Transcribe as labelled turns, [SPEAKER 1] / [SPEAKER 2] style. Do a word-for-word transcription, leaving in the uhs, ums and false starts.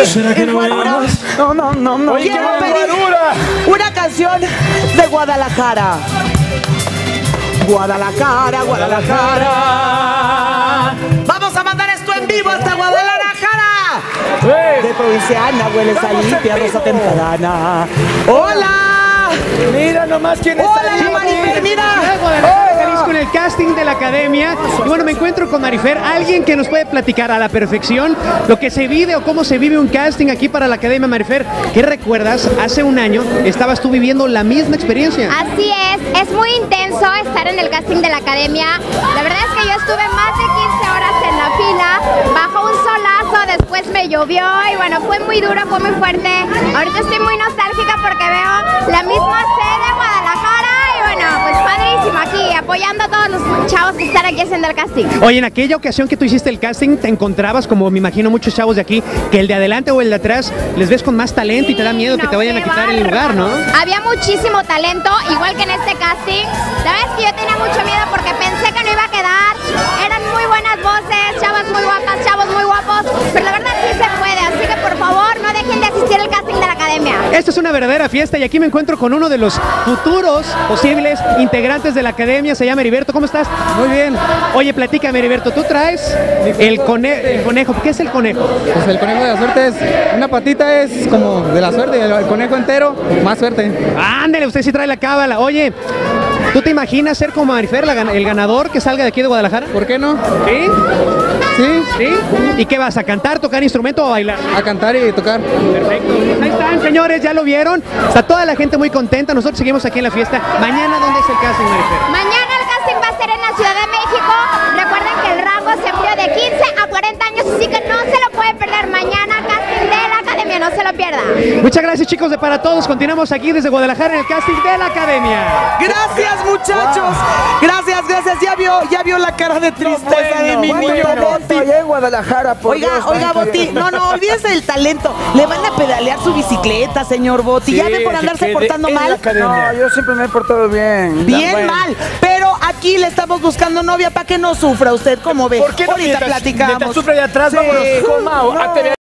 [SPEAKER 1] ¿Será que no vamos?
[SPEAKER 2] No, no, no, no.
[SPEAKER 1] Oye,
[SPEAKER 2] Quiero
[SPEAKER 1] qué
[SPEAKER 2] pedir
[SPEAKER 1] madura.
[SPEAKER 2] una canción de Guadalajara. Guadalajara, Guadalajara. Vamos a mandar esto en vivo hasta Guadalajara.
[SPEAKER 1] Hey.
[SPEAKER 2] De provinciana hueles a
[SPEAKER 1] Estamos en
[SPEAKER 2] limpia,
[SPEAKER 1] vivo.
[SPEAKER 2] rosa temprana. ¡Hola!
[SPEAKER 1] Mira nomás quién está
[SPEAKER 2] ¡Hola,
[SPEAKER 1] ahí.
[SPEAKER 2] Marifer! ¡Mira!
[SPEAKER 3] Guadalajara, Jalisco, en el casting de la academia. Y bueno, me encuentro con Marifer, alguien que nos puede platicar a la perfección lo que se vive o cómo se vive un casting aquí para la academia. Marifer, ¿qué recuerdas? Hace un año estabas tú viviendo la misma experiencia.
[SPEAKER 4] Así es, es muy intenso estar en el casting de la academia. La verdad es que yo estuve más de quince horas en la fila, bajo un solazo, después me llovió y bueno, fue muy duro, fue muy fuerte. Ahorita estoy muy nostálgica porque veo la misma sede de Guadalajara y bueno, pues padrísimo aquí, apoyando a todos los chavos que están aquí haciendo el casting.
[SPEAKER 3] Oye, en aquella ocasión que tú hiciste el casting, te encontrabas, como me imagino muchos chavos de aquí, que el de adelante o el de atrás les ves con más talento y te da miedo que
[SPEAKER 4] No,
[SPEAKER 3] te vayan a
[SPEAKER 4] qué
[SPEAKER 3] quitar el lugar, ¿no?
[SPEAKER 4] Había muchísimo talento, igual que en este casting. La verdad es que yo tenía mucho miedo porque pensé que no iba a quedar. Eran muy buenas voces, chavas muy guapas, chavos muy guapos, pero la verdad sí se puede, así que por favor no dejen de asistir al casting de la academia.
[SPEAKER 3] Esto es una verdadera fiesta y aquí me encuentro con uno de los futuros posibles integrantes de la academia, se llama Heriberto. ¿Cómo estás?
[SPEAKER 5] Muy bien.
[SPEAKER 3] Oye, platícame, Heriberto, tú traes el, cone el conejo. ¿Qué es el conejo?
[SPEAKER 5] Pues el conejo de la suerte es, una patita es como de la suerte, el conejo entero, más suerte.
[SPEAKER 3] Ándale, usted sí trae la cábala. Oye, ¿tú te imaginas ser como Marifer, la gan- el ganador que salga de aquí de Guadalajara?
[SPEAKER 5] ¿Por qué no?
[SPEAKER 3] ¿Sí?
[SPEAKER 5] Sí,
[SPEAKER 3] ¿Sí? ¿Y qué vas a cantar, tocar instrumento o a bailar?
[SPEAKER 5] a cantar y tocar.
[SPEAKER 3] Perfecto. Ahí están, señores, ya lo vieron. Está toda la gente muy contenta. Nosotros seguimos aquí en la fiesta. Mañana, ¿dónde es el casting, Marifer?
[SPEAKER 4] Mañana el casting va a ser en la Ciudad de México. Recuerden que el rango se amplió de quince a cuarenta años, así que no se lo pueden perder. Mañana casting de la academia, no se lo pierdan.
[SPEAKER 3] Muchas gracias, chicos de Para Todos. Continuamos aquí desde Guadalajara en el casting de la academia.
[SPEAKER 2] Gracias, muchachos. Gracias, gracias. Ya vio, ya vio la cara de tristeza de mi niño Boti.
[SPEAKER 1] allá en Guadalajara, por
[SPEAKER 2] Oiga,
[SPEAKER 1] Dios,
[SPEAKER 2] oiga,
[SPEAKER 1] ¿cuánto
[SPEAKER 2] Boti,
[SPEAKER 1] ya-
[SPEAKER 2] no, no, olvídese del talento. Le van a pedalear su bicicleta, señor Boti. Ya
[SPEAKER 1] Sí,
[SPEAKER 2] ve por
[SPEAKER 1] que
[SPEAKER 2] andarse
[SPEAKER 1] quede
[SPEAKER 2] portando
[SPEAKER 1] en la
[SPEAKER 2] mal.
[SPEAKER 1] academia. No, yo siempre me he portado bien.
[SPEAKER 2] Bien
[SPEAKER 1] Bueno.
[SPEAKER 2] mal. Pero aquí le estamos buscando novia para que no sufra usted, como ve.
[SPEAKER 1] ¿Por qué no?
[SPEAKER 2] Ahorita
[SPEAKER 1] Mientras-
[SPEAKER 2] platicamos.
[SPEAKER 1] mientras sufre de atrás, vámonos, coma, a T V